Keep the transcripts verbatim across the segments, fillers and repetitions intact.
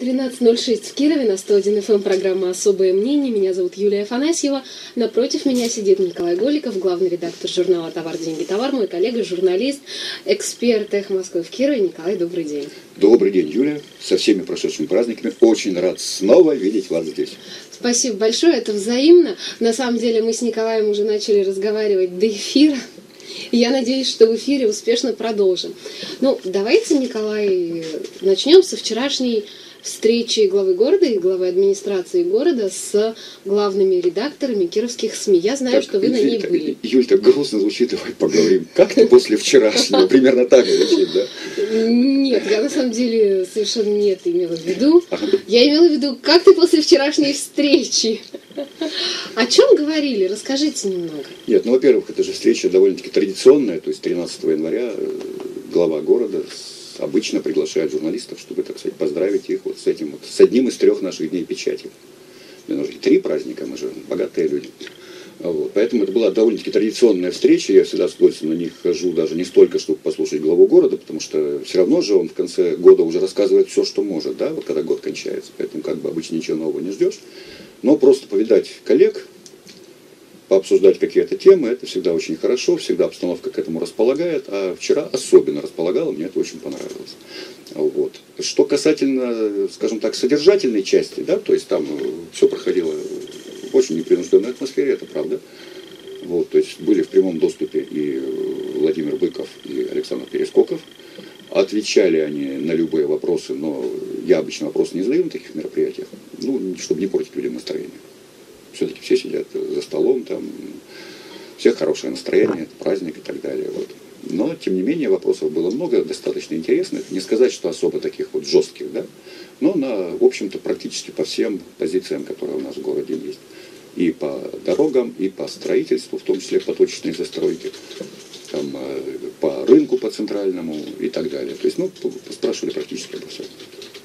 тринадцать ноль шесть в Кирове, на сто один эф эм, программа «Особое мнение». Меня зовут Юлия Афанасьева. Напротив меня сидит Николай Голиков, главный редактор журнала «Товар, деньги, товар», мой коллега, журналист, эксперт «Эхо Москвы» в Кирове. Николай, добрый день. Добрый день, Юлия. Со всеми прошедшими праздниками. Очень рад снова видеть вас здесь. Спасибо большое, это взаимно. На самом деле мы с Николаем уже начали разговаривать до эфира. И я надеюсь, что в эфире успешно продолжим. Ну, давайте, Николай, начнем со вчерашней встречи главы города и главы администрации города с главными редакторами кировских СМИ. Я знаю, так, что вы на ней так, были. Юль, так грустно звучит, давай поговорим. Как ты после вчерашнего? Примерно так звучит, да? Нет, я на самом деле совершенно не это имела в виду. Я имела в виду, как ты после вчерашней встречи? О чем говорили? Расскажите немного. Нет, ну, во-первых, это же встреча довольно-таки традиционная, то есть тринадцатого января глава города обычно приглашает журналистов, чтобы, так сказать, поздравить их вот с этим вот, с одним из трех наших дней печати. Мне нужны три праздника, мы же богатые люди. Вот. Поэтому это была довольно-таки традиционная встреча, я всегда с удовольствием на них хожу, даже не столько, чтобы послушать главу города, потому что все равно же он в конце года уже рассказывает все, что может, да, вот когда год кончается, поэтому как бы обычно ничего нового не ждешь. Но просто повидать коллег, пообсуждать какие-то темы, это всегда очень хорошо, всегда обстановка к этому располагает, а вчера особенно располагало, мне это очень понравилось. Вот. Что касательно, скажем так, содержательной части, да, то есть там все проходило в очень непринужденной атмосфере, это правда. Вот, то есть были в прямом доступе и Владимир Быков, и Александр Перескоков. Отвечали они на любые вопросы, но я обычно вопросы не задаю на таких мероприятиях, ну, чтобы не портить людям настроение. Все-таки все сидят за столом, там, у всех хорошее настроение, это праздник и так далее. Вот. Но, тем не менее, вопросов было много, достаточно интересных. Не сказать, что особо таких вот жестких, да, но, на, в общем-то, практически по всем позициям, которые у нас в городе есть. И по дорогам, и по строительству, в том числе по точечной застройке, там, по рынку, по центральному и так далее. То есть, ну, спрашивали практически обо всем.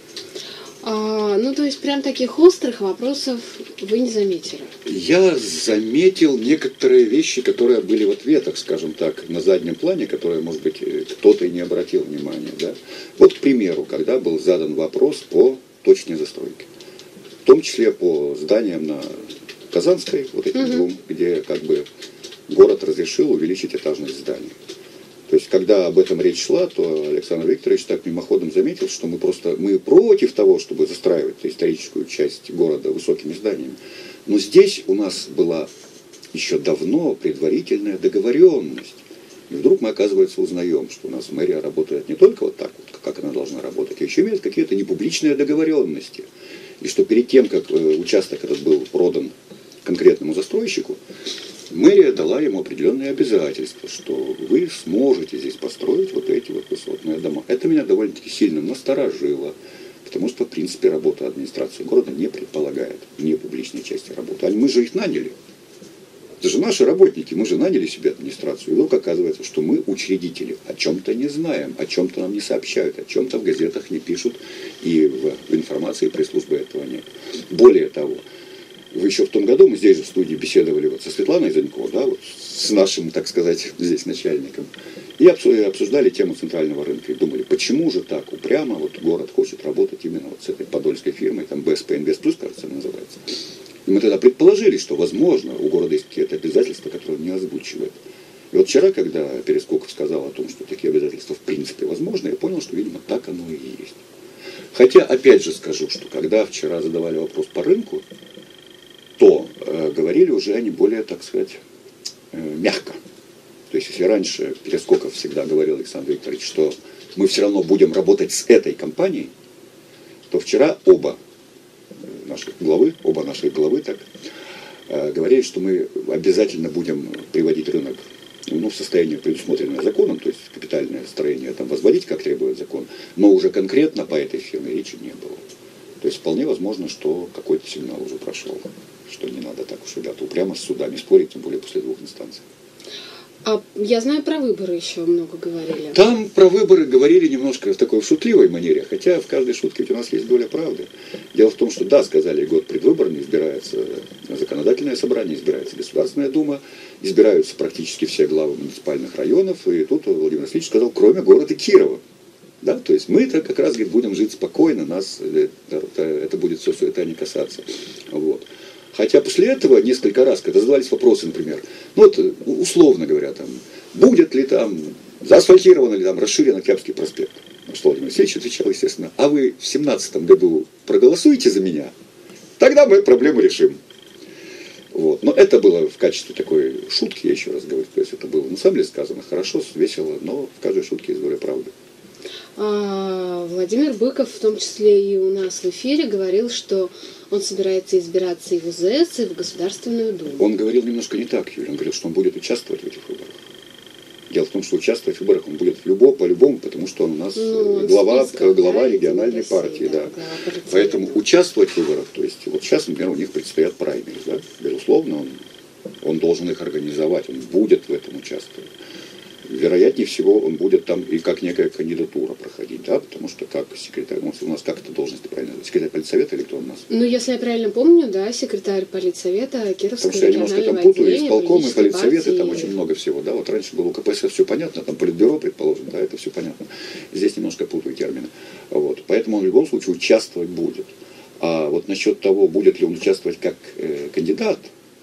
А, ну, то есть, прям таких острых вопросов вы не заметили? Я заметил некоторые вещи, которые были в ответах, скажем так, на заднем плане, которые, может быть, кто-то и не обратил внимания. Да? Вот, к примеру, когда был задан вопрос по точной застройке. В том числе по зданиям на Казанской, вот этим угу. двум, где как бы город разрешил увеличить этажность зданий. То есть, когда об этом речь шла, то Александр Викторович так мимоходом заметил, что мы просто мы против того, чтобы застраивать историческую часть города высокими зданиями. Но здесь у нас была еще давно предварительная договоренность. И вдруг мы, оказывается, узнаем, что у нас мэрия работает не только вот так, вот, как она должна работать, а еще имеет какие-то непубличные договоренности. И что перед тем, как участок этот был продан конкретному застройщику, мэрия дала ему определенные обязательства, что вы сможете здесь построить вот эти вот высотные дома. Это меня довольно-таки сильно насторожило, потому что, в принципе, работа администрации города не предполагает не публичной части работы. А мы же их наняли. Это же наши работники, мы же наняли себе администрацию. И вдруг оказывается, что мы, учредители, о чем-то не знаем, о чем-то нам не сообщают, о чем-то в газетах не пишут, и в, в информации пресс-службы этого нет. Более того, вы еще в том году, мы здесь же в студии беседовали вот со Светланой Занько, да, вот с нашим, так сказать, здесь начальником, и обсуждали тему центрального рынка, и думали, почему же так упрямо вот город хочет работать именно вот с этой подольской фирмой, там бэ эс пэ Инвест Плюс, кажется, называется. И мы тогда предположили, что, возможно, у города есть какие-то обязательства, которые он не озвучивает. И вот вчера, когда Перескоков сказал о том, что такие обязательства в принципе возможны, я понял, что, видимо, так оно и есть. Хотя, опять же скажу, что когда вчера задавали вопрос по рынку, то э, говорили уже они более, так сказать, э, мягко. То есть, если раньше Перескоков всегда говорил, Александр Викторович, что мы все равно будем работать с этой компанией, то вчера оба наших главы, оба наших главы так, э, говорили, что мы обязательно будем приводить рынок ну, в состояние, предусмотренное законом, то есть капитальное строение там возводить, как требует закон, но уже конкретно по этой фирме речи не было. То есть вполне возможно, что какой-то сигнал уже прошел, что не надо так уж, ребята, упрямо с судами спорить, тем более после двух инстанций. А я знаю, про выборы еще много говорили. Там про выборы говорили немножко в такой шутливой манере, хотя в каждой шутке ведь у нас есть доля правды. Дело в том, что да, сказали, год предвыборный, избирается законодательное собрание, избирается Государственная Дума, избираются практически все главы муниципальных районов, и тут Владимир Васильевич сказал, кроме города Кирова. Да? То есть мы-то как раз говорит, будем жить спокойно, нас это, это будет все суета не касаться. Вот. Хотя после этого несколько раз, когда задавались вопросы, например, ну вот условно говоря, там, будет ли там, заасфальтирован ли там, расширен Октябрьский проспект. Владимир Алексеевич отвечал, естественно, а вы в семнадцатом году проголосуете за меня, тогда мы проблему решим. Вот. Но это было в качестве такой шутки, я еще раз говорю, то есть это было на самом деле сказано хорошо, весело, но в каждой шутке есть доля правды. А, Владимир Быков, в том числе и у нас в эфире, говорил, что он собирается избираться и в УЗС, и в Государственную Думу. Он говорил немножко не так, Юрий, он говорил, что он будет участвовать в этих выборах. Дело в том, что участвовать в выборах он будет в любом, по-любому, потому что он у нас ну, глава, списках, глава да, региональной России, партии. Да, да. Поэтому участвовать в выборах, то есть вот сейчас, например, у них предстоят праймерис, да, безусловно, он, он должен их организовать, он будет в этом участвовать. Вероятнее всего, он будет там и как некая кандидатура проходить, да, потому что как секретарь, ну, у нас как это должность правильно, секретарь политсовета или кто у нас? Ну, если я правильно помню, да, секретарь политсовета Кировского регионального отделения. Потому что я немножко там путаю, исполком и политсоветы, партии. Там очень много всего, да, вот раньше было у ка пэ эс все понятно, там политбюро, предположим, да, это все понятно. Здесь немножко путаю термины, вот, поэтому он в любом случае участвовать будет. А вот насчет того, будет ли он участвовать как э, кандидат,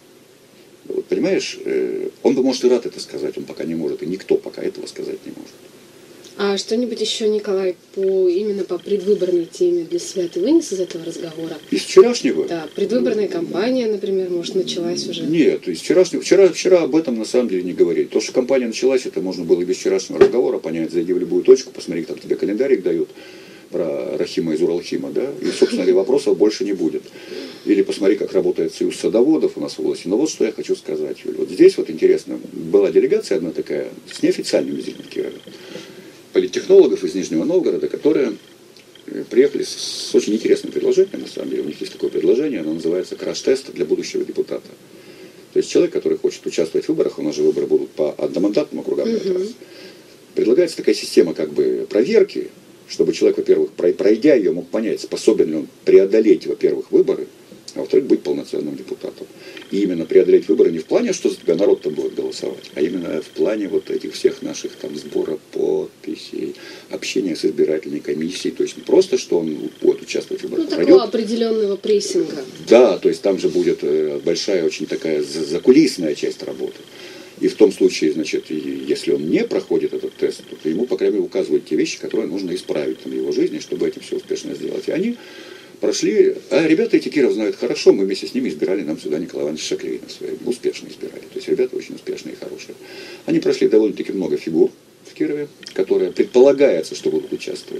вот, понимаешь, э, он бы, может, и рад это сказать, он пока не может, и никто пока этого сказать не может. А что-нибудь еще, Николай, по, именно по предвыборной теме для себя ты вынес из этого разговора? Из вчерашнего? Да, предвыборная кампания, например, может, началась уже? Нет, из вчерашнего, вчера, вчера об этом на самом деле не говорили. То, что кампания началась, это можно было и без вчерашнего разговора понять, зайди в любую точку, посмотри, там тебе календарик дают про Рахима из Уралхима, да, и, собственно говоря, вопросов больше не будет. Или посмотри, как работает союз садоводов у нас в области. Но вот что я хочу сказать, Юль. Вот здесь вот интересно, была делегация одна такая, с неофициальным визитом в Кирове, политтехнологов из Нижнего Новгорода, которые приехали с очень интересным предложением, на самом деле. У них есть такое предложение, оно называется краш-тест для будущего депутата. То есть человек, который хочет участвовать в выборах, у нас же выборы будут по одномандатным округам в этот раз. Предлагается такая система как бы проверки, чтобы человек, во-первых, пройдя ее, мог понять, способен ли он преодолеть, во-первых, выборы, а во-вторых, быть полноценным депутатом. И именно преодолеть выборы не в плане, что за тебя народ там будет голосовать, а именно в плане вот этих всех наших там сбора подписей, общения с избирательной комиссией. То есть не просто, что он будет участвовать в выборах. Ну, такого пройдет. Определенного прессинга. Да, то есть там же будет большая, очень такая закулисная часть работы. И в том случае, значит, если он не проходит этот тест, то ему, по крайней мере, указывают те вещи, которые нужно исправить там, в его жизни, чтобы это все успешно сделать. И они прошли, а ребята эти Киров знают хорошо, мы вместе с ними избирали нам сюда Николая Ивановича Шаклейна, успешно избирали. То есть ребята очень успешные и хорошие. Они прошли довольно-таки много фигур в Кирове, которые предполагается, что будут участвовать.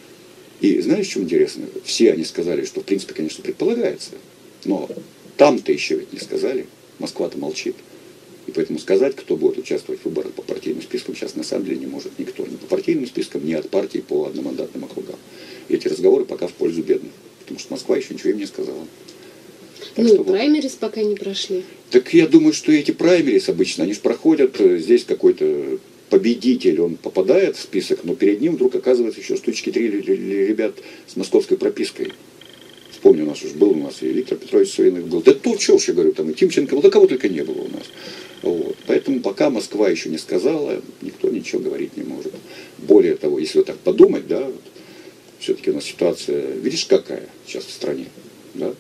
И знаешь, что интересно? Все они сказали, что в принципе, конечно, предполагается, но там-то еще ведь не сказали, Москва-то молчит. И поэтому сказать, кто будет участвовать в выборах по партийным спискам, сейчас на самом деле не может никто. Ни по партийным спискам, ни от партии по одномандатным округам. И эти разговоры пока в пользу бедных. Потому что Москва еще ничего им не сказала. Так ну, праймерис вот. Пока не прошли. Так я думаю, что эти праймерис обычно, они же проходят, здесь какой-то победитель, он попадает в список, но перед ним вдруг оказывается еще штучки три ребят с московской пропиской. Помню, у нас уже был, у нас и Виктор Петрович Суиных был. Да то, что я говорю, там и Тимченко был, да кого только не было у нас. Вот. Поэтому пока Москва еще не сказала, никто ничего говорить не может. Более того, если вот так подумать, да, вот, все-таки у нас ситуация, видишь, какая сейчас в стране, да.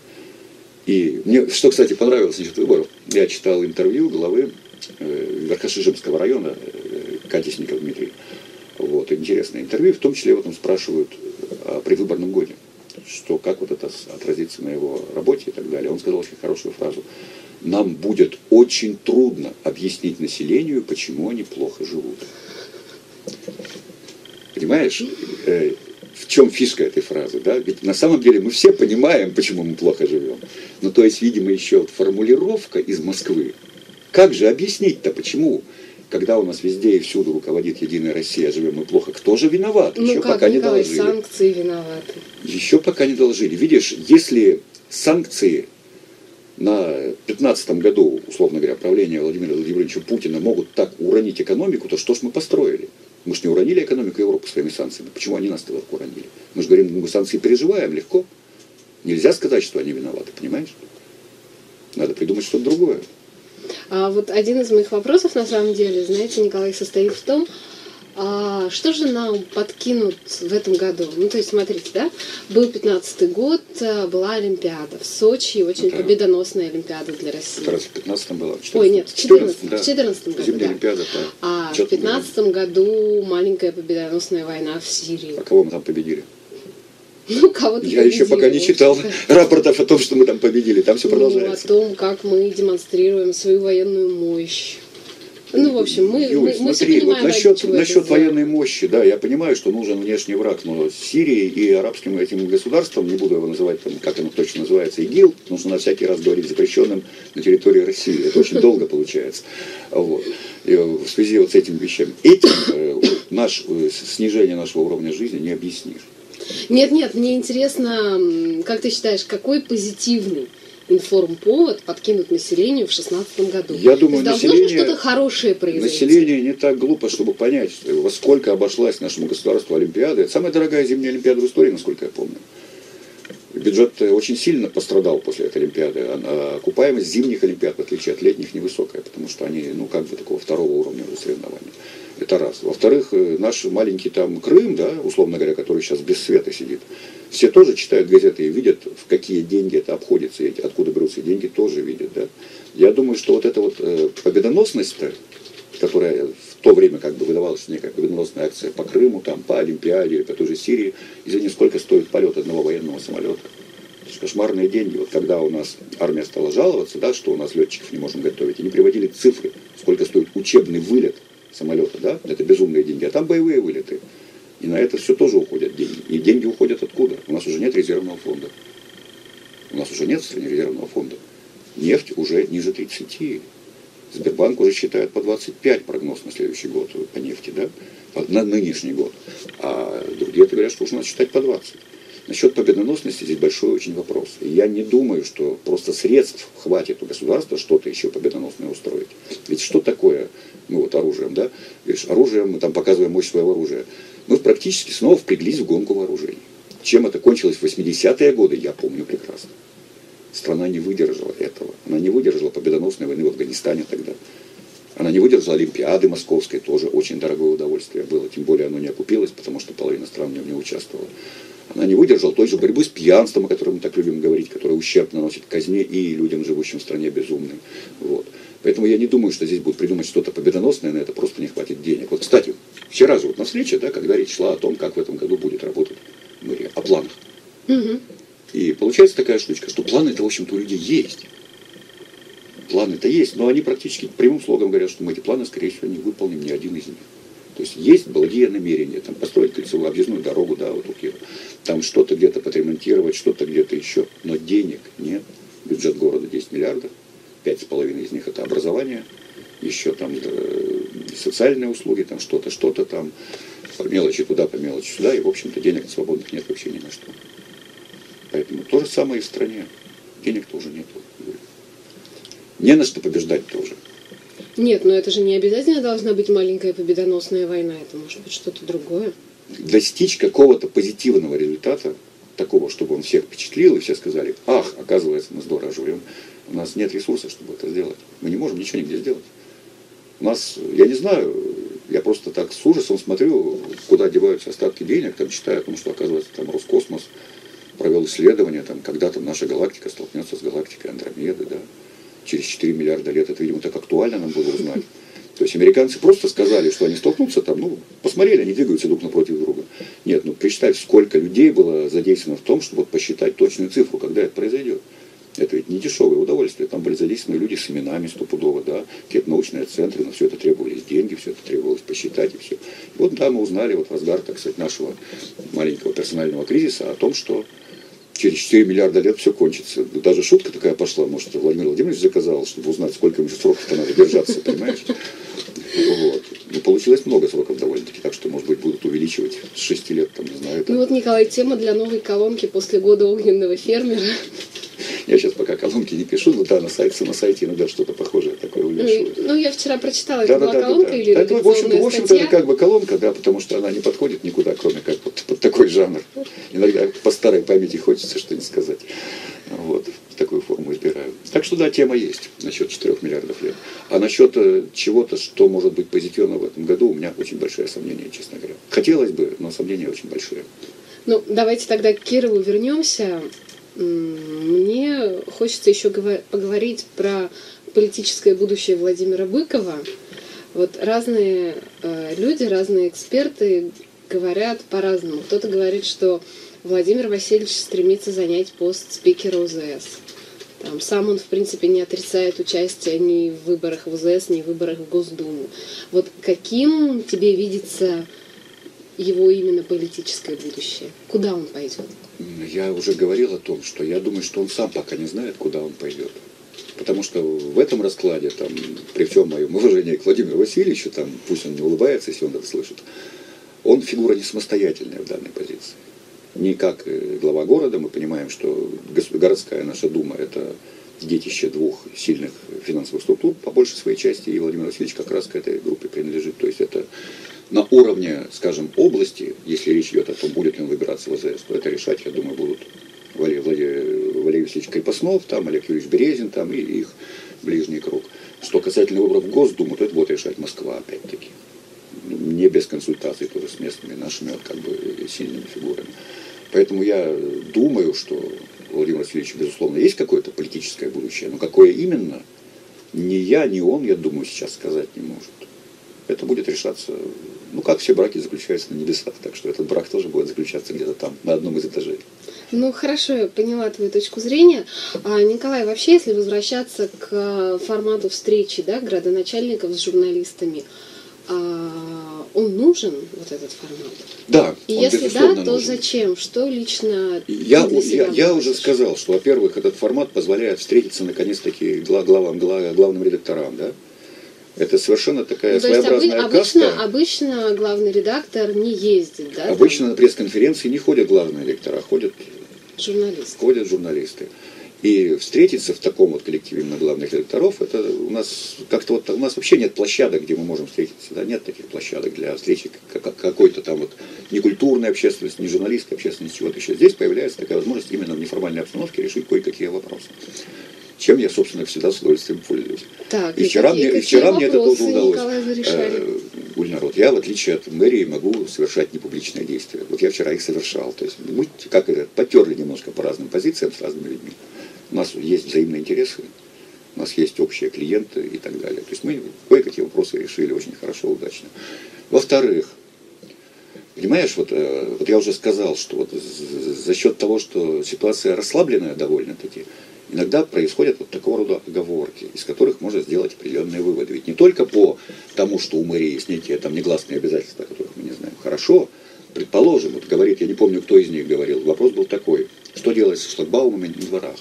И мне, что, кстати, понравилось насчет выборов, я читал интервью главы э, Верхошижемского района э, Катисников Дмитрий. Вот, интересное интервью, в том числе вот он спрашивают о предвыборном годе. Что как вот это отразится на его работе и так далее. Он сказал очень хорошую фразу. Нам будет очень трудно объяснить населению, почему они плохо живут. Понимаешь, э, в чем фишка этой фразы? Да? Ведь на самом деле мы все понимаем, почему мы плохо живем. Но то есть, видимо, еще вот формулировка из Москвы. Как же объяснить-то, почему? Когда у нас везде и всюду руководит Единая Россия, живем мы плохо, кто же виноват? Ну Еще как, пока Николай, не доложили. Санкции виноваты. Еще пока не доложили. Видишь, если санкции на пятнадцатом году, условно говоря, правления Владимира Владимировича Путина могут так уронить экономику, то что ж мы построили? Мы же не уронили экономику Европы своими санкциями. Почему они нас тогда уронили? Мы же говорим, мы санкции переживаем легко. Нельзя сказать, что они виноваты, понимаешь? Надо придумать что-то другое. А вот один из моих вопросов, на самом деле, знаете, Николай, состоит в том, А что же нам подкинут в этом году? Ну, то есть, смотрите, да, был пятнадцатый год, была Олимпиада в Сочи, очень да. победоносная Олимпиада для России. Это раз в пятнадцатом была? В Ой, нет, в четырнадцатом, да. в четырнадцатом году, Зимняя да. Олимпиада, да. А в пятнадцатом году маленькая победоносная война в Сирии. А кого мы там победили? Ну, кого-то Я еще пока не читал рапортов о том, что мы там победили. Там все продолжается. Ну, о том, как мы демонстрируем свою военную мощь. Ну, в общем, мы, Юль, мы, мы смотри, все понимаем, вот насчет, ради насчет военной мощи, да, я понимаю, что нужен внешний враг, но Сирии и арабским этим государством, не буду его называть, там, как оно точно называется, ИГИЛ, нужно на всякий раз говорить запрещенным на территории России. Это очень долго получается. Вот. И в связи вот с этими вещами. Этим э, наш, э, снижение нашего уровня жизни не объяснишь. Нет, нет, мне интересно, как ты считаешь, какой позитивный информповод подкинут населению в шестнадцатом году? Я думаю, должно население, же что-то хорошее произойти. Население не так глупо, чтобы понять, во сколько обошлась нашему государству Олимпиада. Это самая дорогая зимняя Олимпиада в истории, насколько я помню. Бюджет очень сильно пострадал после этой Олимпиады. А окупаемость зимних Олимпиад, в отличие от летних, невысокая, потому что они, ну, как бы такого второго уровня соревнования. Это раз. Во-вторых, наш маленький там Крым, да, условно говоря, который сейчас без света сидит, все тоже читают газеты и видят, в какие деньги это обходится, и откуда берутся деньги, тоже видят. Да. Я думаю, что вот эта вот э, победоносность-то, которая в то время как бы выдавалась некая победоносная акция по Крыму, там, по Олимпиаде или по той же Сирии, извини, сколько стоит полет одного военного самолета? Это же кошмарные деньги. Вот когда у нас армия стала жаловаться, да, что у нас летчиков не можем готовить, они приводили цифры, сколько стоит учебный вылет самолета, да, это безумные деньги, а там боевые вылеты. И на это все тоже уходят деньги. И деньги уходят откуда? У нас уже нет резервного фонда. У нас уже нет в стране резервного фонда. Нефть уже ниже тридцати. Сбербанк уже считает по двадцать пять прогноз на следующий год по нефти, да, на нынешний год. А другие говорят, что уже надо считать по двадцать. Насчет победоносности здесь большой очень вопрос. И я не думаю, что просто средств хватит у государства что-то еще победоносное устроить. Ведь что такое, ну вот оружием, да? Видишь, оружием, мы там показываем мощь своего оружия. Мы практически снова впряглись в гонку вооружений. Чем это кончилось в восьмидесятые годы, я помню прекрасно. Страна не выдержала этого. Она не выдержала победоносной войны в Афганистане тогда. Она не выдержала Олимпиады Московской, тоже очень дорогое удовольствие было. Тем более оно не окупилось, потому что половина стран в нем не участвовала. Она не выдержала той же борьбы с пьянством, о которой мы так любим говорить, которая ущерб наносит казне и людям, живущим в стране, безумным. Вот. Поэтому я не думаю, что здесь будут придумать что-то победоносное, на это просто не хватит денег. Вот, кстати, вчера же вот на встрече, да, когда речь шла о том, как в этом году будет работать мэрия, о планах. Угу. И получается такая штучка, что планы-то, в общем-то, у людей есть. Планы-то есть, но они практически прямым слогом говорят, что мы эти планы, скорее всего, не выполним ни один из них. То есть есть благие намерения, там, построить кольцевую объездную дорогу, да, вот у Киева, там что-то где-то подремонтировать, что-то где-то еще, но денег нет. Бюджет города десять миллиардов, пять с половиной из них это образование, еще там э, социальные услуги, там что-то, что-то там, по мелочи туда, по мелочи сюда, и, в общем-то, денег свободных нет вообще ни на что. Поэтому то же самое и в стране. Денег тоже нету. Не на что побеждать тоже. Нет, но это же не обязательно должна быть маленькая победоносная война. Это может быть что-то другое. Достичь какого-то позитивного результата, такого, чтобы он всех впечатлил, и все сказали, ах, оказывается, мы здорово живем. У нас нет ресурсов, чтобы это сделать. Мы не можем ничего нигде сделать. У нас, я не знаю, я просто так с ужасом смотрю, куда деваются остатки денег, там читаю о том, что, оказывается, там Роскосмос провел исследование, там, когда там наша галактика столкнется с галактикой Андромеды, да, через четыре миллиарда лет. Это, видимо, так актуально нам было узнать. То есть американцы просто сказали, что они столкнутся там, ну, посмотрели, они двигаются друг напротив друга. Нет, ну, представь, сколько людей было задействовано в том, чтобы вот посчитать точную цифру, когда это произойдет. Это ведь не дешевое удовольствие. Там были задействованы люди с именами стопудово, да, какие-то научные центры, на все это требовались деньги, все это требовалось посчитать и все. И вот, да, мы узнали вот в разгар, так сказать, нашего маленького персонального кризиса о том, что через четыре миллиарда лет все кончится. Даже шутка такая пошла, может, Владимир Владимирович заказал, чтобы узнать, сколько ему сроков-то надо держаться, понимаешь? Вот. Ну, получилось много сроков довольно-таки, так что, может быть, будут увеличивать с шести лет, там, не знаю. Это... Ну вот, Николай, тема для новой колонки после года огненного фермера. Я сейчас пока колонки не пишу, но да, на сайте, на сайте иногда что-то похожее такое увешивают. Ну, ну, я вчера прочитала, да, это да, была да, колонка да, да. или Это, в общем-то, в общем-то, статья? это как бы колонка, да, потому что она не подходит никуда, кроме как под, под такой жанр. Иногда по старой памяти хочется что-нибудь сказать. Вот, такую форму избираю. Так что да, тема есть насчет четырёх миллиардов лет. А насчет чего-то, что может быть позитивно в этом году, у меня очень большое сомнение, честно говоря. Хотелось бы, но сомнения очень большие. Ну, давайте тогда к Кирову вернемся. Мне хочется еще поговорить про политическое будущее Владимира Быкова. Вот разные э, люди, разные эксперты говорят по-разному. Кто-то говорит, что Владимир Васильевич стремится занять пост спикера УЗС. Там, сам он, в принципе, не отрицает участие ни в выборах в УЗС, ни в выборах в Госдуму. Вот каким тебе видится его именно политическое будущее? Куда он пойдет? Я уже говорил о том, что я думаю, что он сам пока не знает, куда он пойдет. Потому что в этом раскладе, там, при всем моем уважении к Владимиру Васильевичу, там, пусть он не улыбается, если он это слышит, он фигура не самостоятельная в данной позиции. Не как глава города, мы понимаем, что городская наша дума – это детище двух сильных финансовых структур, по большей своей части, и Владимир Васильевич как раз к этой группе принадлежит. То есть это на уровне, скажем, области, если речь идет о том, будет ли он выбираться в АЗС, то это решать, я думаю, будут Валерий, Валерий, Валерий Васильевич Крепоснов, там, Олег Юрьевич Березин там, и их ближний круг. Что касательно выборов в Госдуму, то это будет решать Москва, опять-таки. Не без консультаций тоже с местными нашими вот, как бы, сильными фигурами. Поэтому я думаю, что у Владимира Васильевича, безусловно, есть какое-то политическое будущее, но какое именно, ни я, ни он, я думаю, сейчас сказать не может. Это будет решаться, ну, как все браки заключаются на небесах, так что этот брак тоже будет заключаться где-то там, на одном из этажей. Ну, хорошо, я поняла твою точку зрения. А, Николай, вообще, если возвращаться к формату встречи, да, градоначальников с журналистами, а, он нужен, вот этот формат? Да. И если да, то нужен. Зачем? Что лично я, для себя я, я уже сказал, что, во-первых, этот формат позволяет встретиться, наконец-таки, главам, главным редакторам, да? Это совершенно такая ну, своеобразная то есть, обычно, каста. Обычно главный редактор не ездит, да? Обычно там? на пресс-конференции не ходят главные редактора, ходят журналисты. Ходят журналисты. И встретиться в таком вот коллективе именно главных редакторов, это у нас как-то вот у нас вообще нет площадок, где мы можем встретиться. Да? Нет таких площадок для встречи какой-то там вот не культурной общественности, не журналистской общественности, чего-то еще. Здесь появляется такая возможность именно в неформальной обстановке решить кое-какие вопросы. Чем я, собственно, всегда с удовольствием пользуюсь. Так, и вчера, мне, и вчера мне это тоже удалось. Э, Гульнарод, я, в отличие от мэрии, могу совершать непубличные действия. Вот я вчера их совершал. То есть мы, как это, потерли немножко по разным позициям с разными людьми. У нас есть взаимные интересы, у нас есть общие клиенты и так далее. То есть мы кое-какие вопросы решили очень хорошо, удачно. Во-вторых, понимаешь, вот, вот я уже сказал, что вот за счет того, что ситуация расслабленная довольно-таки, иногда происходят вот такого рода оговорки, из которых можно сделать определенные выводы. Ведь не только по тому, что у мэрии есть некие там негласные обязательства, которых мы не знаем. Хорошо, предположим, вот говорит, я не помню, кто из них говорил, вопрос был такой, что делать с шлагбаумами на дворах.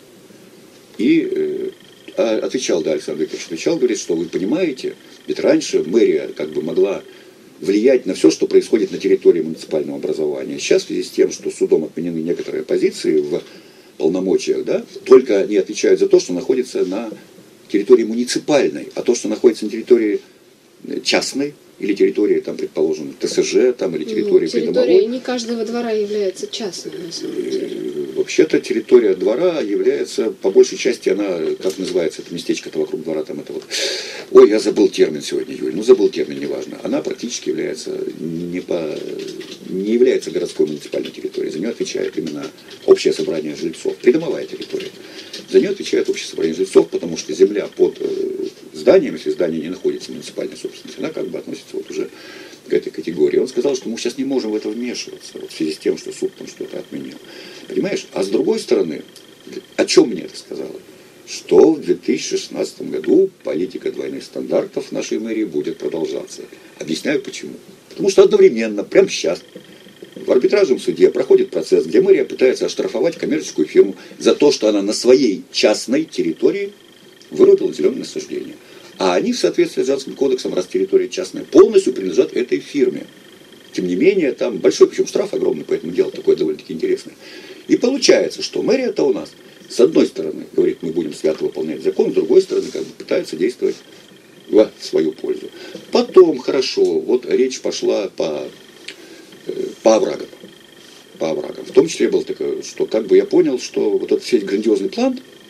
И э, отвечал, да, Александр Викторович, отвечал, говорит, что вы понимаете, ведь раньше мэрия как бы могла влиять на все, что происходит на территории муниципального образования. Сейчас в связи с тем, что судом отменены некоторые позиции в полномочиях, да, только они отвечают за то, что находится на территории муниципальной, а то, что находится на территории частной или территории, там, предположим, ТСЖ, там, или территории ну, территория придомовой. Не каждого двора является частной, на самом деле. Вообще-то территория двора является, по большей части, она, как называется, это местечко-то вокруг двора, там это вот, ой, я забыл термин сегодня, Юль, ну забыл термин, неважно. Она практически является, не, по, не является городской муниципальной территорией, за нее отвечает именно общее собрание жильцов, придомовая территория. За нее отвечает общее собрание жильцов, потому что земля под зданием, если здание не находится в муниципальной собственности, она как бы относится вот уже к этой категории. Он сказал, что мы сейчас не можем в это вмешиваться, вот в связи с тем, что суд там что-то отменил. Понимаешь? А с другой стороны, о чем мне это сказала? Что в две тысячи шестнадцатом году политика двойных стандартов в нашей мэрии будет продолжаться. Объясняю почему. Потому что одновременно, прямо сейчас, в арбитражном суде проходит процесс, где мэрия пытается оштрафовать коммерческую фирму за то, что она на своей частной территории вырубила зеленое насаждение. А они в соответствии с Гражданским кодексом, раз территория частная, полностью принадлежат этой фирме. Тем не менее, там большой, причем штраф огромный, поэтому дело такое довольно-таки интересное. И получается, что мэрия-то у нас, с одной стороны, говорит, мы будем свято выполнять закон, с другой стороны, как бы пытается действовать в свою пользу. Потом, хорошо, вот речь пошла по, по оврагам. По оврагам. В том числе был такой, что как бы я понял, что вот этот весь грандиозный план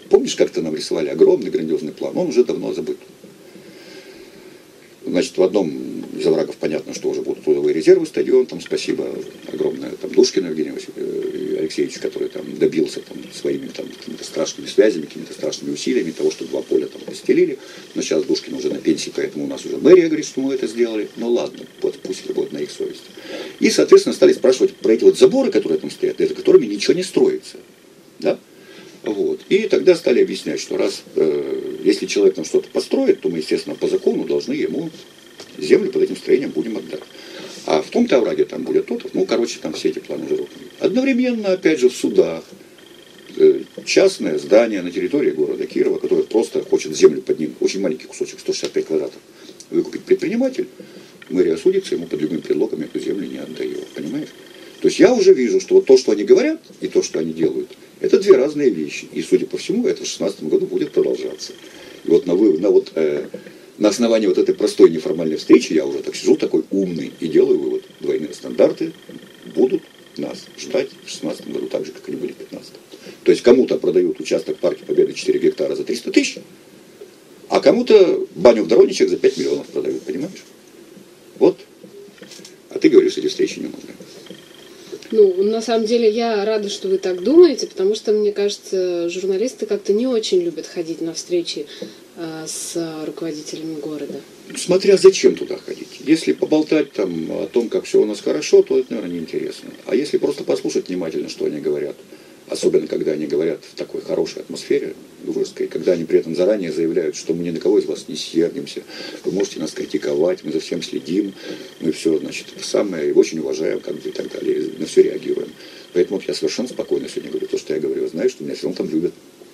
Помнишь, как-то нам рисовали огромный грандиозный план? Он уже давно забыт. Значит, в одном из оврагов понятно, что уже будут трудовые резервы стадион, там спасибо огромное там, Душкину Евгению Алексеевичу, который там добился там, своими там, какими-то страшными связями, какими-то страшными усилиями того, чтобы два поля там постелили. Но сейчас Душкин уже на пенсии, поэтому у нас уже мэрия говорит, что мы это сделали. Ну ладно, вот пусть это будет на их совести. И, соответственно, стали спрашивать про эти вот заборы, которые там стоят, за которыми ничего не строится. Да? Вот. И тогда стали объяснять, что раз, э, если человек там что-то построит, то мы, естественно, по закону должны ему землю под этим строением будем отдать. А в том-то овраге там будет то-то, ну, короче, там все эти планы уже рухнули. Одновременно, опять же, в судах э, частное здание на территории города Кирова, которое просто хочет землю под ним, очень маленький кусочек, сто шестьдесят пять квадратов, выкупить предприниматель, мэрия судится, ему под любым предлогом эту землю не отдает, понимаешь? То есть я уже вижу, что вот то, что они говорят, и то, что они делают, это две разные вещи. И, судя по всему, это в две тысячи шестнадцатом году будет продолжаться. И вот на, вы, на, вот, э, на основании вот этой простой неформальной встречи я уже так сижу, такой умный, и делаю вывод. Двойные стандарты будут нас ждать в две тысячи шестнадцатом году так же, как они были в две тысячи пятнадцатом. То есть кому-то продают участок Парка Победы четыре гектара за триста тысяч, а кому-то баню в Дороничах за пять миллионов продают, понимаешь? Вот. А ты говоришь, эти встречи не нужны. Ну, на самом деле, я рада, что вы так думаете, потому что, мне кажется, журналисты как-то не очень любят ходить на встречи э, с руководителями города. Смотря зачем туда ходить. Если поболтать там о том, как все у нас хорошо, то это, наверное, неинтересно. А если просто послушать внимательно, что они говорят, особенно когда они говорят в такой хорошей атмосфере дружеской, когда они при этом заранее заявляют, что мы ни на кого из вас не сердимся, вы можете нас критиковать, мы за всем следим, мы все, значит, это самое, и очень уважаем, как бы, и так далее, и на все реагируем. Поэтому я совершенно спокойно сегодня говорю то, что я говорю, знаю, что меня все равно там любят.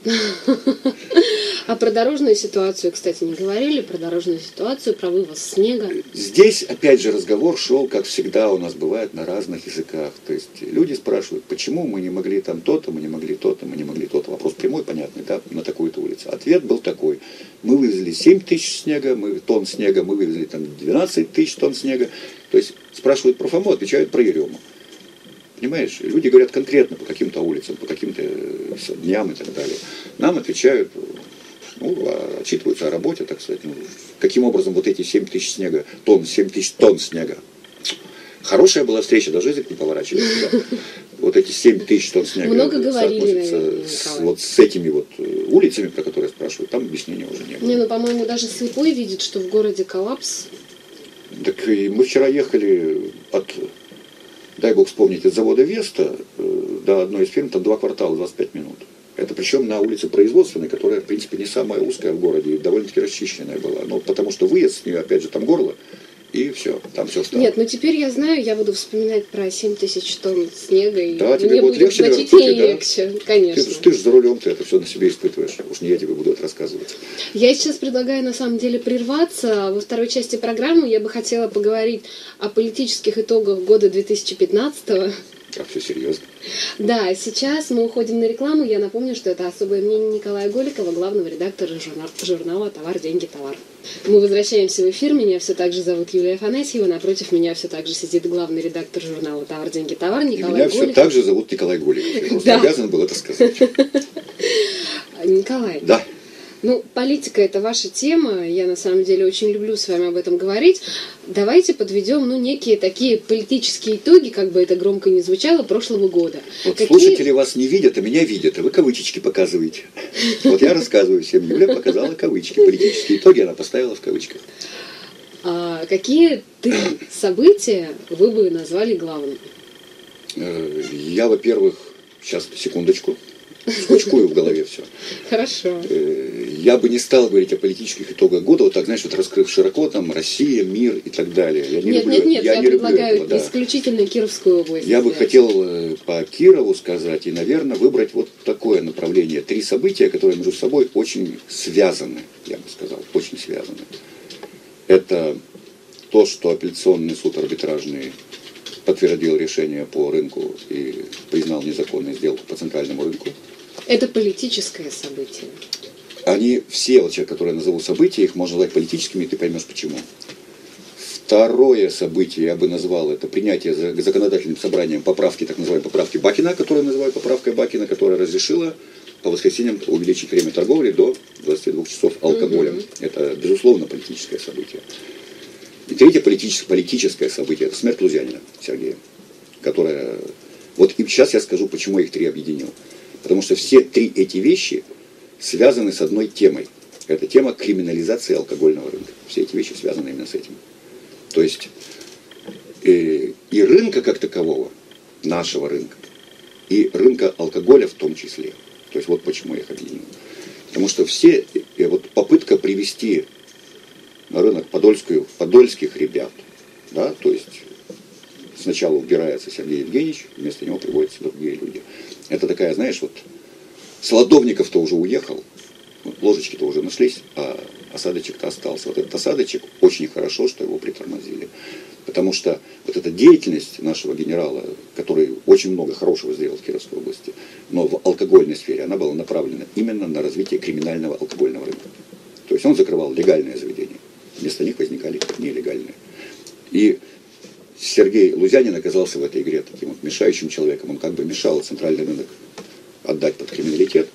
А про дорожную ситуацию, кстати, не говорили, про дорожную ситуацию, про вывоз снега. Здесь, опять же, разговор шел, как всегда у нас бывает, на разных языках. То есть люди спрашивают, почему мы не могли там то-то, мы не могли то-то, мы не могли то-то. Вопрос прямой, понятный, да, на такую-то улицу. Ответ был такой. Мы вывезли семь тысяч снега, мы, тонн снега, мы вывезли там двенадцать тысяч тонн снега. То есть спрашивают про ФОМО, отвечают про Ерему. Понимаешь, люди говорят конкретно по каким-то улицам, по каким-то дням и так далее. Нам отвечают, ну, отчитываются о работе, так сказать. Ну, каким образом вот эти семь тысяч снега, тонн, семь тысяч тонн снега. Хорошая была встреча, даже язык не поворачивали. Вот эти семь тысяч тонн снега. Много говорили, наверное, с, вот с этими вот улицами, про которые спрашивают, там объяснения уже не было. Не, ну, по-моему, даже слепой видит, что в городе коллапс. Так и мы вчера ехали от... Дай бог вспомнить, от завода Веста до одной из фирм, там два квартала, двадцать пять минут. Это причем на улице Производственной, которая, в принципе, не самая узкая в городе, и довольно-таки расчищенная была. Но потому что выезд с нее, опять же, там горло, и все, там все стало. Нет, ну теперь я знаю, я буду вспоминать про семь тысяч тонн снега, и да, тебе мне будет будет легче, значительно наверное, легче, да? Конечно. Ты, ты же за рулем, ты это все на себе испытываешь. Уж не я тебе буду это рассказывать. Я сейчас предлагаю, на самом деле, прерваться. Во второй части программы я бы хотела поговорить о политических итогах года две тысячи пятнадцатого. Как все серьезно. Да, сейчас мы уходим на рекламу. Я напомню, что это особое мнение Николая Голикова, главного редактора журнала, журнала «Товар, деньги, товар». Мы возвращаемся в эфир. Меня все так же зовут Юлия Афанасьева. Напротив меня все так же сидит главный редактор журнала «Товар, деньги, товар» Николай И меня Голиков. все так же зовут Николай Голиков. Я просто Да. обязан был это сказать. Николай. Да. Ну, политика – это ваша тема, я на самом деле очень люблю с вами об этом говорить. Давайте подведем, ну, некие такие политические итоги, как бы это громко ни звучало, прошлого года. Вот Какие... слушатели вас не видят, а меня видят, а вы кавычечки показываете. Вот я рассказываю всем, Юля показала кавычки, политические итоги она поставила в кавычках. А какие три события вы бы назвали главными? Я, во-первых, сейчас, секундочку, скучкую в голове все. Хорошо. Я бы не стал говорить о политических итогах года, вот так, знаешь, вот раскрыв широко, там, Россия, мир и так далее. Я не нет, люблю, нет, нет, я, я я не предлагаю люблю этого, да. исключительно Кировскую область. Я бы взять. хотел по Кирову сказать и, наверное, выбрать вот такое направление. Три события, которые между собой очень связаны, я бы сказал, очень связаны. Это то, что апелляционный суд арбитражный подтвердил решение по рынку и признал незаконную сделку по центральному рынку. Это политическое событие. Они все, вот те, которые я назову события, их можно назвать политическими, и ты поймешь почему. Второе событие я бы назвал, это принятие законодательным собранием поправки, так называемой поправки Бакина, которую я называю поправкой Бакина, которая разрешила по воскресеньям увеличить время торговли до двадцати двух часов алкоголем. Угу. Это, безусловно, политическое событие. И третье политическое, политическое событие – это смерть Лузянина Сергея, которая… Вот и сейчас я скажу, почему я их три объединил. Потому что все три эти вещи связаны с одной темой. Это тема криминализации алкогольного рынка. Все эти вещи связаны именно с этим. То есть и, и рынка как такового, нашего рынка, и рынка алкоголя в том числе. То есть вот почему я их объединил. Потому что все, и вот попытка привести на рынок подольскую, подольских ребят, да, то есть сначала убирается Сергей Евгеньевич, вместо него приводятся другие люди. Это такая, знаешь, вот Солодовников-то уже уехал, вот ложечки-то уже нашлись, а осадочек-то остался. Вот этот осадочек очень хорошо, что его притормозили. Потому что вот эта деятельность нашего генерала, который очень много хорошего сделал в Кировской области, но в алкогольной сфере она была направлена именно на развитие криминального алкогольного рынка. То есть он закрывал легальные заведения, вместо них возникали нелегальные. И Сергей Лузянин оказался в этой игре таким вот мешающим человеком. Он как бы мешал центральный рынок отдать под криминалитет.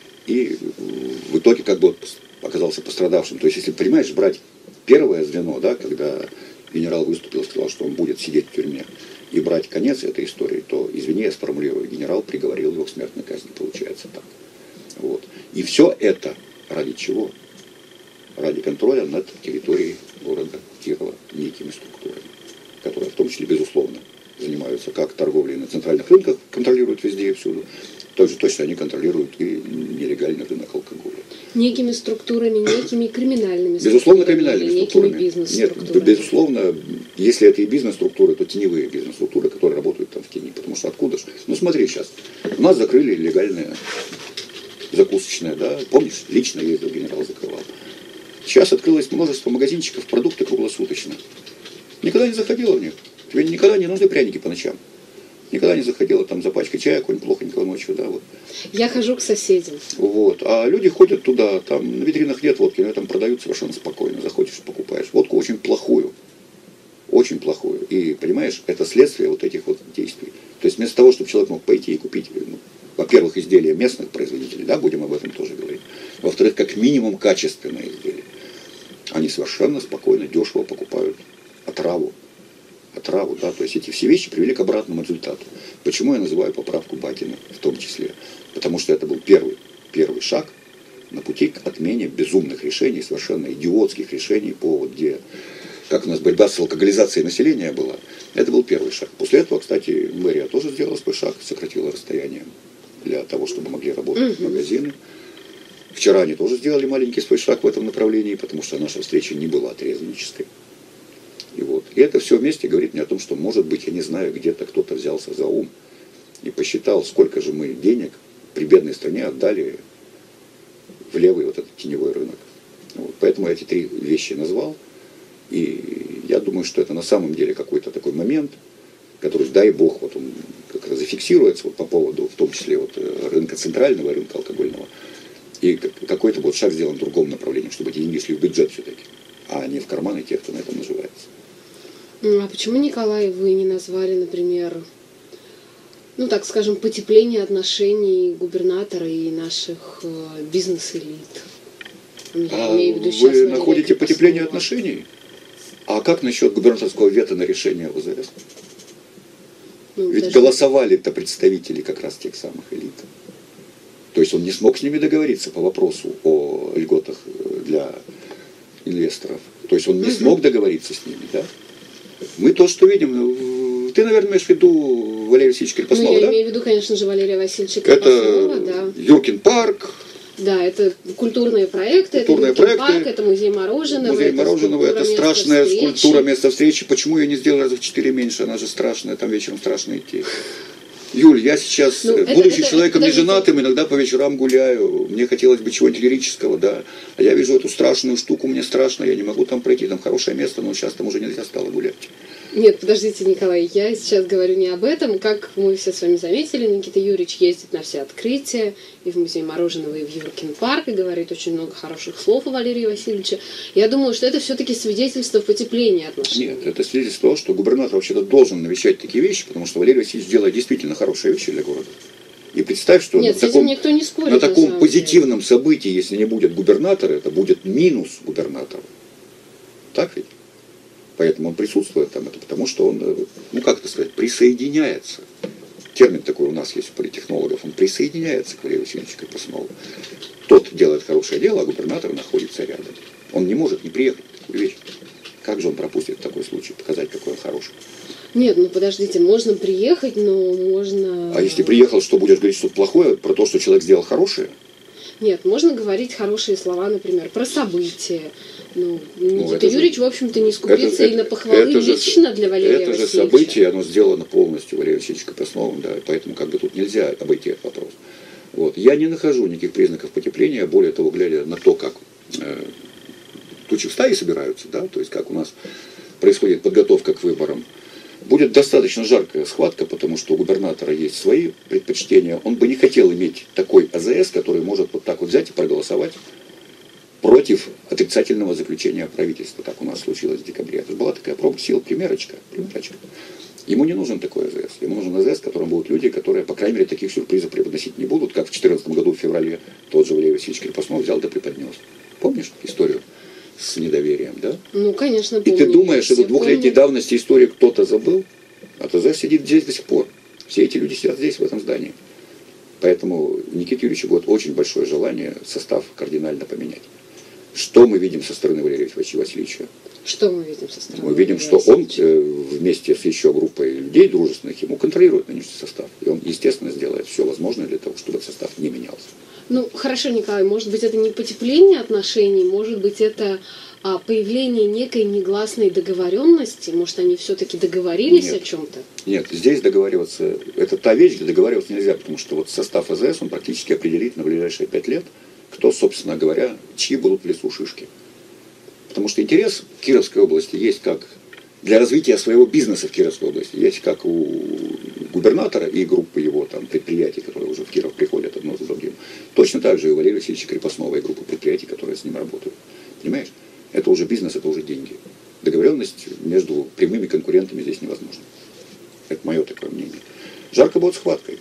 И в итоге как бы оказался пострадавшим. То есть, если, понимаешь, брать первое звено, да, когда генерал выступил и сказал, что он будет сидеть в тюрьме, и брать конец этой истории, то, извини, я сформулирую, генерал приговорил его к смертной казни, получается так. Вот. И все это ради чего? Ради контроля над территорией города Кирова некими структурами, которые в том числе, безусловно, занимаются как торговлей на центральных рынках, контролируют везде и всюду, так же точно они контролируют и нелегальный рынок алкоголя. Некими структурами, некими криминальными структурами. Безусловно, криминальными структурами. Некими бизнес-структурами. Нет, безусловно, если это и бизнес-структуры, то теневые бизнес-структуры, которые работают там в тени. Потому что откуда же? Ну смотри сейчас, у нас закрыли легальное закусочное, да, помнишь, лично ездил, генерал закрывал. Сейчас открылось множество магазинчиков, продукты круглосуточно. Никогда не заходила в них. Тебе никогда не нужны пряники по ночам. Никогда не заходила там за пачкой чая какой-нибудь плохонького ночью, да, вот. Я хожу к соседям. Вот, а люди ходят туда, там на витринах нет водки, но там продают совершенно спокойно. Заходишь, покупаешь. Водку очень плохую, очень плохую. И, понимаешь, это следствие вот этих вот действий. То есть вместо того, чтобы человек мог пойти и купить, ну, во-первых, изделия местных производителей, да, будем об этом тоже говорить. Во-вторых, как минимум качественные изделия. Они совершенно спокойно, дешево покупают отраву. Отраву, да, то есть эти все вещи привели к обратному результату. Почему я называю поправку Бакина в том числе? Потому что это был первый, первый шаг на пути к отмене безумных решений, совершенно идиотских решений по вот где, как у нас борьба с алкоголизацией населения была. Это был первый шаг. После этого, кстати, мэрия тоже сделала свой шаг, сократила расстояние для того, чтобы могли работать Угу. магазины. Вчера они тоже сделали маленький свой шаг в этом направлении, потому что наша встреча не была трезвеннической. И, вот. и это все вместе говорит мне о том, что, может быть, я не знаю, где-то кто-то взялся за ум и посчитал, сколько же мы денег при бедной стране отдали в левый вот этот теневой рынок. Вот. Поэтому я эти три вещи назвал. И я думаю, что это на самом деле какой-то такой момент, который, дай бог, вот он как раз зафиксируется вот по поводу, в том числе, вот, рынка центрального, рынка алкогольного. И какой-то вот шаг сделан в другом направлении, чтобы эти деньги шли в бюджет все-таки, а не в карманы тех, кто на этом наживается. А почему, Николай, вы не назвали, например, ну так скажем, потепление отношений губернатора и наших э, бизнес-элит? Я А имею в виду сейчас вы Валерия находите потепление Крепостного. отношений? А как насчет губернаторского вето на решение ОЗС? Ну, Ведь даже- голосовали-то представители как раз тех самых элит. То есть он не смог с ними договориться по вопросу о льготах для инвесторов. То есть он не Мгм. смог договориться с ними, да? Мы то, что видим, ну, ты, наверное, имеешь в виду Валерия Васильевича Ну, Крепостного, я да? имею в виду, конечно же, Валерия Васильевича Крепостного, Это да. Юркин парк, Да, это культурные проекты, Культурные это Юркин проекты, парк, это музей мороженого, музей это мороженого, скульптура это места страшная встречи. скульптура места встречи. Почему ее не сделали раза в четыре меньше? Она же страшная, там вечером страшно идти. Юль, я сейчас, Ну, э, это- будучи это- человеком подождите. неженатым, иногда по вечерам гуляю. Мне хотелось бы чего-нибудь лирического, да. А я вижу эту страшную штуку, мне страшно, я не могу там пройти, там хорошее место, но сейчас там уже нельзя стало гулять. Нет, подождите, Николай, я сейчас говорю не об этом. Как мы все с вами заметили, Никита Юрьевич ездит на все открытия, и в музей мороженого, и в Юркин парк, и говорит очень много хороших слов о Валерии Васильевиче. Я думаю, что это все-таки свидетельство потепления отношений. Нет, это свидетельство того, что губернатор вообще-то должен навещать такие вещи, потому что Валерий Васильевич делает действительно хорошие вещи для города. И представь, что Нет, на с этим таком, никто не спорит, на на таком самом позитивном событии, если не будет губернатора, это будет минус губернатора. Так ведь? Поэтому он присутствует там, это потому что он, ну как это сказать, присоединяется. Термин такой у нас есть у политтехнологов, он присоединяется к Валерию Васильевичу Крепоснову. Тот делает хорошее дело, а губернатор находится рядом. Он не может не приехать в такую вещь. Как же он пропустит такой случай, показать, какой он хороший? Нет, ну подождите, можно приехать, но можно... А если приехал, что будешь говорить что-то плохое про то, что человек сделал хорошее? Нет, можно говорить хорошие слова, например, про события. Ну, Никита ну, Юрьевич, же, в общем-то, не скупится это, и на похвалы это лично же, для Валерия Это Васильевича. же событие, оно сделано полностью Валерием Васильевичем Крепосновым, да, поэтому как бы тут нельзя обойти этот вопрос. Вот. Я не нахожу никаких признаков потепления, более того, глядя на то, как э, тучи в стае собираются, да, то есть как у нас происходит подготовка к выборам. Будет достаточно жаркая схватка, потому что у губернатора есть свои предпочтения. Он бы не хотел иметь такой АЗС, который может вот так вот взять и проголосовать против отрицательного заключения правительства. Так у нас случилось в декабре. Это была такая проба сил, примерочка, примерочка. Ему не нужен такой АЗС. Ему нужен АЗС, в котором будут люди, которые, по крайней мере, таких сюрпризов преподносить не будут, как в две тысячи четырнадцатом году в феврале тот же Валерий Васильевич Крепостнов взял да преподнес. Помнишь историю с недоверием, да? Ну, конечно, помню. И ты думаешь, Все что двухлетней помнят. давности историю кто-то забыл? А ТЗ сидит здесь до сих пор. Все эти люди сидят здесь, в этом здании. Поэтому у Никиты Юрьевича будет очень большое желание состав кардинально поменять. Что мы видим со стороны Валерия Васильевича? Что мы видим со стороны? Мы видим, Валерия что он Васильевича? э, вместе с еще группой людей дружественных ему контролирует нынешний состав. И он, естественно, сделает все возможное для того, чтобы этот состав не менялся. Ну, хорошо, Николай, может быть, это не потепление отношений, может быть, это а, появление некой негласной договоренности, может, они все-таки договорились Нет. о чем-то? Нет, здесь договариваться, это та вещь, где договариваться нельзя, потому что вот состав АЗС, он практически определит на ближайшие пять лет, кто, собственно говоря, чьи будут в лесу шишки. Потому что интерес Кировской области есть как для развития своего бизнеса в Кировской области, есть как у губернатора и группы его там предприятий, которые уже в Киров приходят одно за другим. Точно так же и у Валерия Васильевича Крепостного и группы предприятий, которые с ним работают. Понимаешь? Это уже бизнес, это уже деньги. Договоренность между прямыми конкурентами здесь невозможна. Это мое такое мнение. Жарко будет схваткой.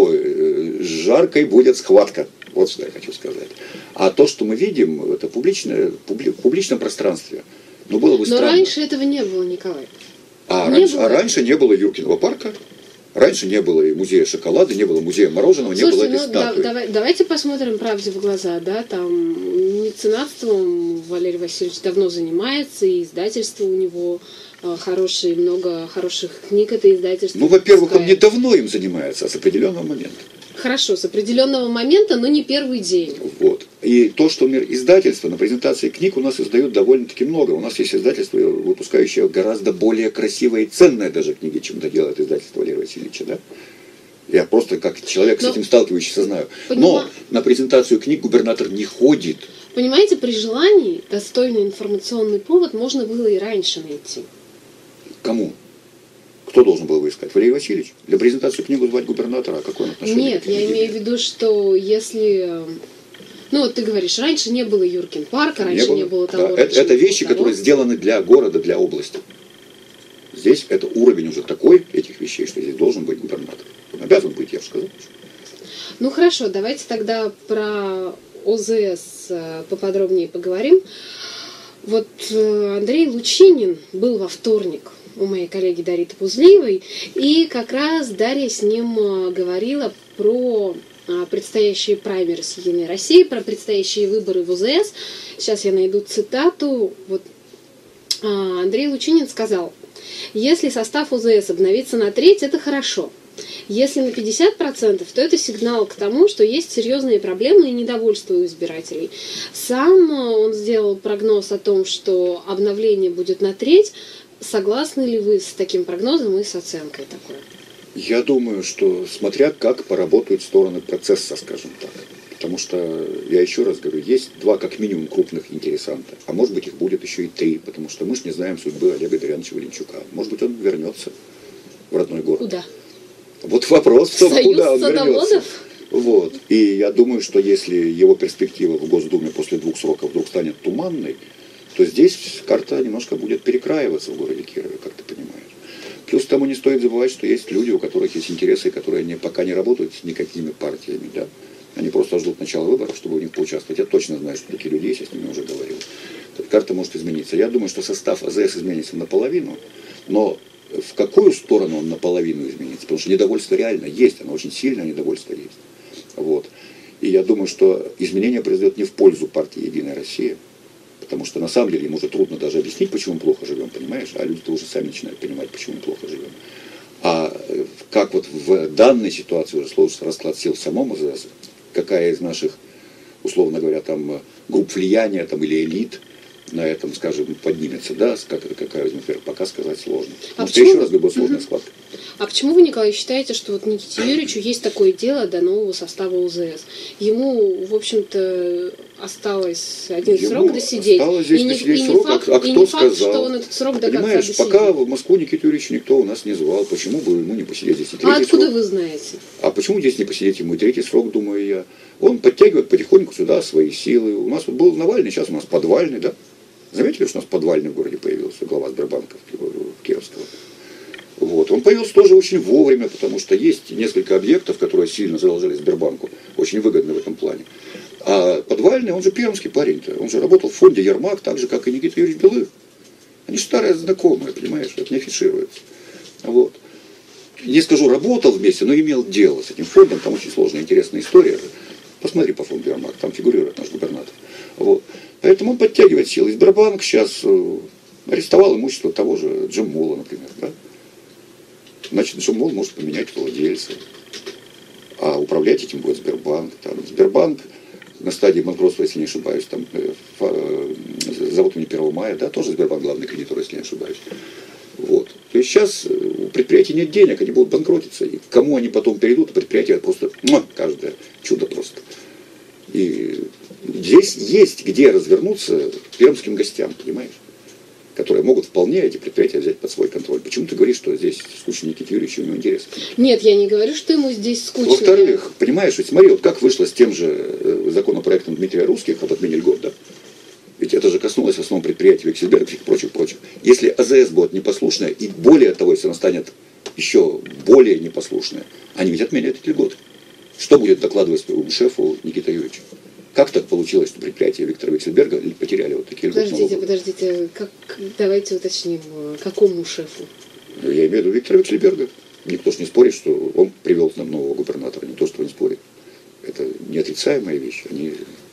Ой, жаркой будет схватка. Вот что я хочу сказать. А то, что мы видим, это публичное, публи, в публичном пространстве. Но было бы Но странно. раньше этого не было, Николай. А, не раньше, было. а раньше не было Юркиного парка. Раньше не было и музея шоколада, не было музея мороженого, не Слушайте, было этой ну, да, статуи. давай, давайте посмотрим правде в глаза, да, там меценатством Валерий Васильевич давно занимается, и издательство у него э, хорошие, много хороших книг, это издательство. Ну, во-первых, он выпускает. не давно им занимается, а с определенного момента. Хорошо, с определенного момента, но не первый день. Вот. И то, что мир издательства на презентации книг у нас издают довольно-таки много. У нас есть издательство, выпускающее гораздо более красивые и ценные даже книги, чем это делает издательство Валерия Васильевича, да? Я просто как человек Но, с этим сталкивающийся знаю. понима... Но на презентацию книг губернатор не ходит. Понимаете, при желании достойный информационный повод можно было и раньше найти. Кому? Кто должен был его искать? Валерий Васильевич? Для презентации книгу звать губернатора, а какое он отношение? Нет, к этим я имею в идеям? виду, что если... Ну, вот ты говоришь, раньше не было Юркин парка, раньше не было, того. Да, это, это вещи, которые сделаны для города, для области. Здесь это уровень уже такой этих вещей, что здесь должен быть губернатор. Он обязан быть, я же сказал. Ну хорошо, давайте тогда про ОЗС поподробнее поговорим. Вот Андрей Лучинин был во вторник у моей коллеги Дарьи Пузлиевой, и как раз Дарья с ним говорила про предстоящие праймерис Единой России, про предстоящие выборы в ОЗС. Сейчас я найду цитату. Вот Андрей Лучинин сказал: если состав ОЗС обновится на треть, это хорошо. Если на пятьдесят процентов, то это сигнал к тому, что есть серьезные проблемы и недовольство у избирателей. Сам он сделал прогноз о том, что обновление будет на треть. Согласны ли вы с таким прогнозом и с оценкой такой? Я думаю, что смотря как поработают стороны процесса, скажем так. Потому что, я еще раз говорю, есть два как минимум крупных интересанта. А может быть их будет еще и три, потому что мы же не знаем судьбы Олега Дорьяновича Валенчука. Может быть он вернется в родной город. Куда? Вот вопрос в том, Союз куда он садоводов? вернется. Вот. И я думаю, что если его перспектива в Госдуме после двух сроков вдруг станет туманной, то здесь карта немножко будет перекраиваться в городе Кирове, как ты понимаешь. Плюс тому не стоит забывать, что есть люди, у которых есть интересы, которые не, пока не работают с никакими партиями. Да? Они просто ждут начала выборов, чтобы у них поучаствовать. Я точно знаю, что такие люди есть, я с ними уже говорил. Эта карта может измениться. Я думаю, что состав АЗС изменится наполовину, но в какую сторону он наполовину изменится? Потому что недовольство реально есть, оно очень сильное недовольство есть. Вот. И я думаю, что изменение произойдет не в пользу партии «Единая Россия», потому что на самом деле им уже трудно даже объяснить, почему мы плохо живем, понимаешь? А люди-то уже сами начинают понимать, почему мы плохо живем. А как вот в данной ситуации уже сложится расклад сил в самом АЗС, какая из наших, условно говоря, там групп влияния там, или элит на этом, скажем, поднимется, да, как, какая возьмет вверх, пока сказать сложно. Потому а что, еще раз говорю, сложная угу. схватка. А почему вы, Николай, считаете, что вот Никите Юрьевичу есть такое дело до нового состава УЗС? Ему, в общем-то, осталось один Ему срок досидеть. Осталось здесь и не, посидеть и срок, факт, а, а кто и не сказал? Факт, что он этот срок до Понимаешь, конца пока досидит. в Москву Никиту Юрьевича никто у нас не звал, почему бы ему не посидеть здесь и третий А откуда срок? вы знаете? А почему здесь не посидеть ему и третий срок, думаю я? Он подтягивает потихоньку сюда свои силы. У нас вот был Навальный, сейчас у нас подвальный, да? Заметили, что у нас подвальный в городе появился, глава Сбербанка в Кировского? Вот. Он появился тоже очень вовремя, потому что есть несколько объектов, которые сильно заложили Сбербанку, очень выгодны в этом плане. А подвальный, он же пермский парень-то, он же работал в фонде Ермак, так же, как и Никита Юрьевич Белых. Они старые знакомые, понимаешь, это не афишируется. Вот. Не скажу, работал вместе, но имел дело с этим фондом, там очень сложная, интересная история. Посмотри по фонду Ермак, там фигурирует наш губернатор. Вот. Поэтому он подтягивает силы. Сбербанк сейчас э, арестовал имущество того же Джамола, например. Да? Значит, Джамол может поменять владельца. А управлять этим будет Сбербанк. Там, Сбербанк на стадии банкротства, если не ошибаюсь, там, э, э, завод имени первого мая, да, тоже Сбербанк главный кредитор, если не ошибаюсь. Вот. То есть сейчас у предприятий нет денег, они будут банкротиться. И к кому они потом перейдут, предприятие просто, ну, каждое чудо просто. И здесь есть где развернуться пермским гостям, понимаешь? Которые могут вполне эти предприятия взять под свой контроль. Почему ты говоришь, что здесь скучно Никите Юрьевичу, у него интересно? Нет, я не говорю, что ему здесь скучно. Во-вторых, понимаешь, ведь смотри, вот как вышло с тем же законопроектом Дмитрия Русских об отмене льгот, да? Ведь это же коснулось в основном предприятий Виксельберга и прочих, прочих. Если АЗС будет непослушная, и более того, если она станет еще более непослушная, они ведь отменят эти льготы. Что будет докладывать своему шефу Никита Юрьевич? Как так получилось, что предприятия Виктора Виксельберга потеряли вот такие льготы? Подождите, подождите, как, давайте уточним, какому шефу? Я имею в виду Виктора Виксельберга. Никто ж не спорит, что он привел к нам нового губернатора, никто что не спорит. Это неотрицаемая вещь. Они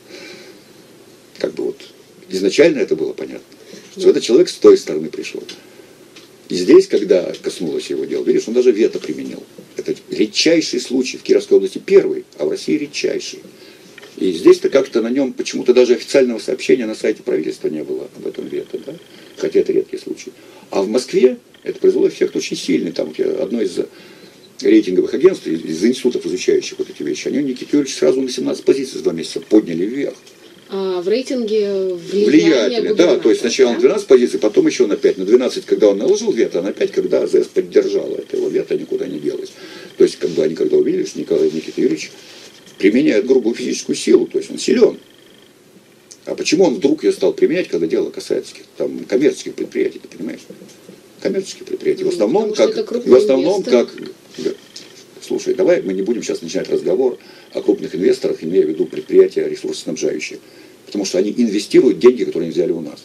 как бы вот изначально это было понятно, что этот человек с той стороны пришел. И здесь, когда коснулось его дела, видишь, он даже вето применил. Это редчайший случай в Кировской области, первый, а в России редчайший. И здесь-то как-то на нем почему-то даже официального сообщения на сайте правительства не было об этом вето, да? Хотя это редкий случай. А в Москве это произвело эффект очень сильный. Там одно из рейтинговых агентств, из институтов, изучающих вот эти вещи, они Никиту Юрьевича сразу на семнадцать позиций за два месяца подняли вверх. А в рейтинге влияния влиятельный, да, то есть сначала да? на двенадцать позиций, потом еще на пять. На двенадцать, когда он наложил вето, а на пять, когда АЗС поддержала это, его вето никуда не делось. То есть, как бы они когда увидели, что Николай Никита Юрьевич применяет грубую физическую силу, то есть он силен. А почему он вдруг ее стал применять, когда дело касается там, коммерческих предприятий, ты понимаешь? Коммерческие предприятия. В основном, как, в основном как... Слушай, давай мы не будем сейчас начинать разговор о крупных инвесторах, имея в виду предприятия ресурсоснабжающие. Потому что они инвестируют деньги, которые они взяли у нас.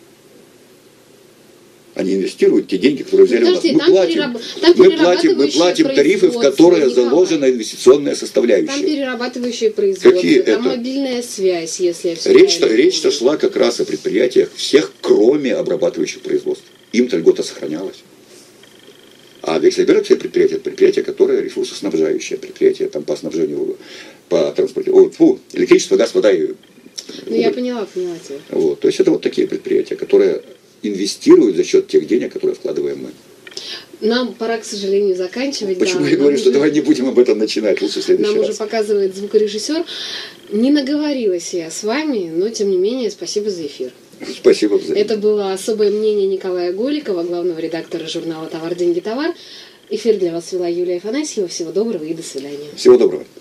Они инвестируют те деньги, которые взяли Подожди, у нас. Мы платим, перераб... мы платим, мы платим тарифы, в которые заложена инвестиционная составляющая. Там перерабатывающие производства, Какие там это? Мобильная связь, если я все Речь-то, речь-то шла как раз о предприятиях всех, кроме обрабатывающих производств. Им-то льгота сохранялась. А Виксельберг все предприятия, это предприятия, которые ресурсоснабжающие, предприятия там, по снабжению, по транспорту, о, фу, электричество, газ, вода и... Ну я поняла, поняла тебя. Вот, то есть это вот такие предприятия, которые инвестируют за счет тех денег, которые вкладываем мы. Нам пора, к сожалению, заканчивать. Почему да, я говорю, уже... что давай не будем об этом начинать, лучше в следующий нам раз. Нам уже показывает звукорежиссер. Не наговорилась я с вами, но тем не менее спасибо за эфир. Спасибо взаимно. Это было особое мнение Николая Голикова, главного редактора журнала «Товар, деньги, товар». Эфир для вас вела Юлия Афанасьева. Всего доброго и до свидания. Всего доброго.